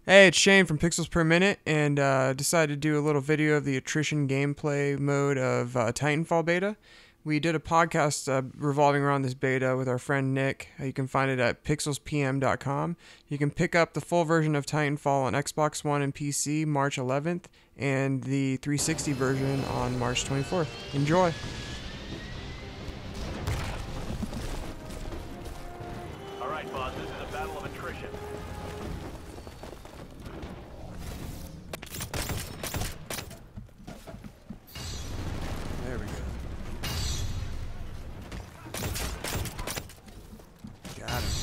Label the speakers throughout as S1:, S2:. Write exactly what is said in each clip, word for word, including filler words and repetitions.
S1: Hey, it's Shane from Pixels Per Minute, and uh, decided to do a little video of the attrition gameplay mode of uh, Titanfall Beta. We did a podcast uh, revolving around this beta with our friend Nick. Uh, you can find it at pixels p m dot com. You can pick up the full version of Titanfall on Xbox One and P C March eleventh, and the three sixty version on March twenty-fourth. Enjoy!
S2: Alright, boss, this is a battle of attrition.
S1: There we go. Got him.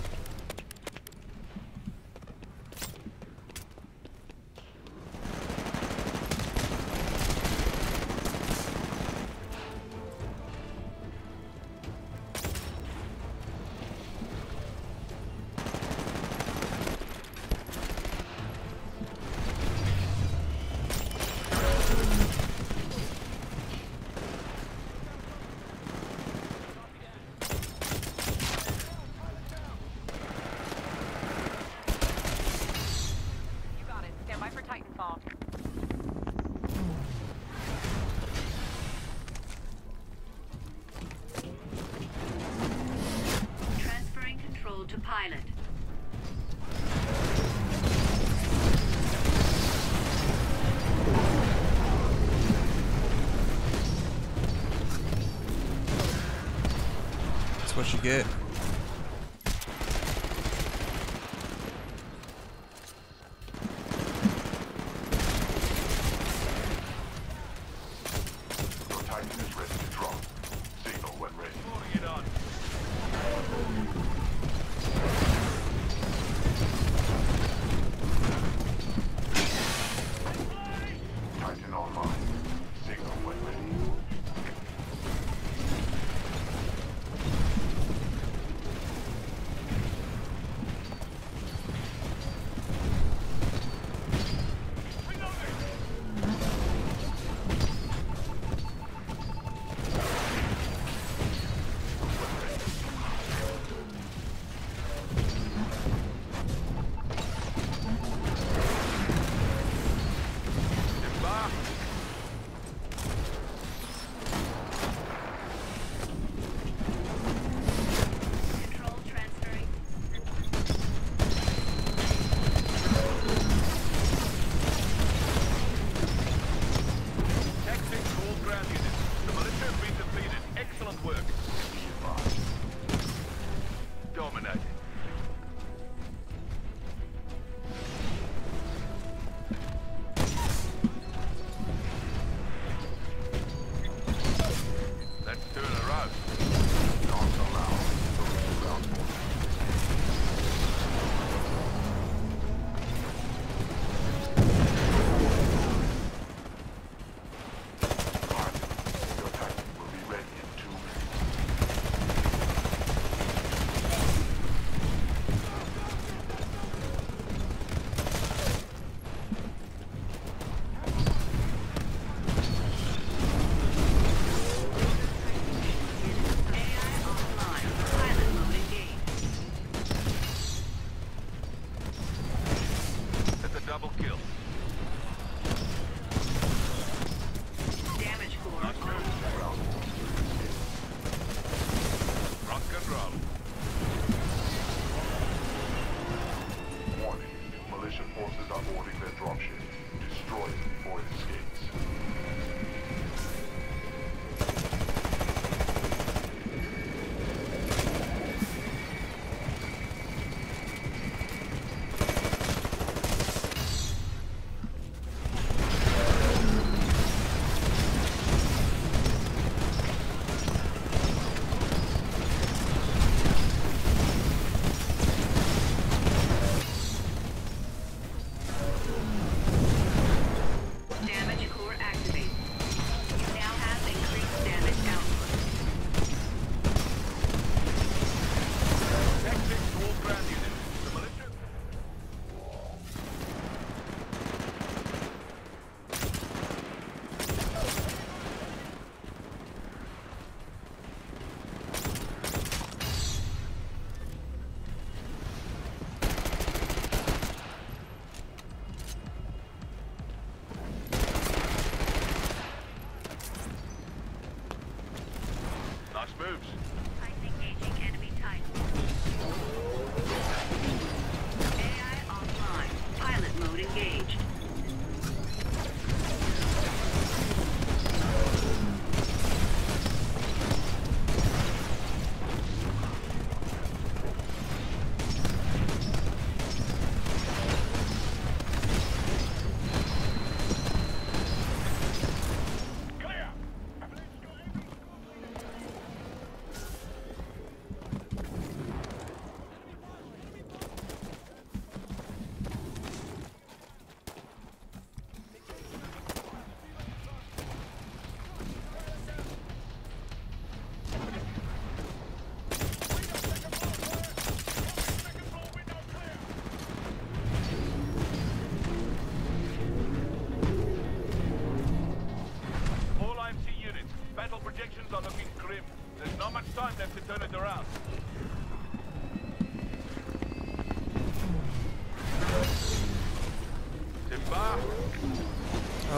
S3: For Titanfall.
S4: Transferring control to pilot.
S1: That's what you get.
S5: Forces are boarding their dropship. Destroy it before it escapes.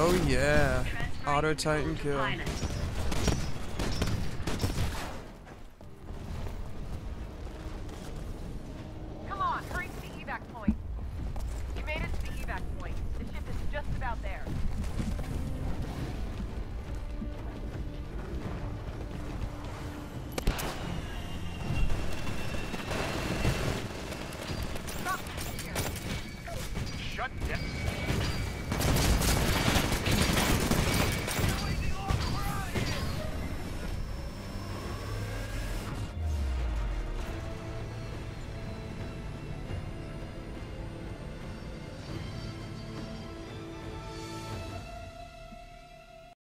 S1: Oh yeah.
S4: Transferring
S1: Auto
S4: control
S1: Titan
S4: to
S1: kill.
S4: pilot.
S3: Come on, hurry to the evac point. You made it to the evac point. The ship is just about there. Stop here.
S2: Shut down.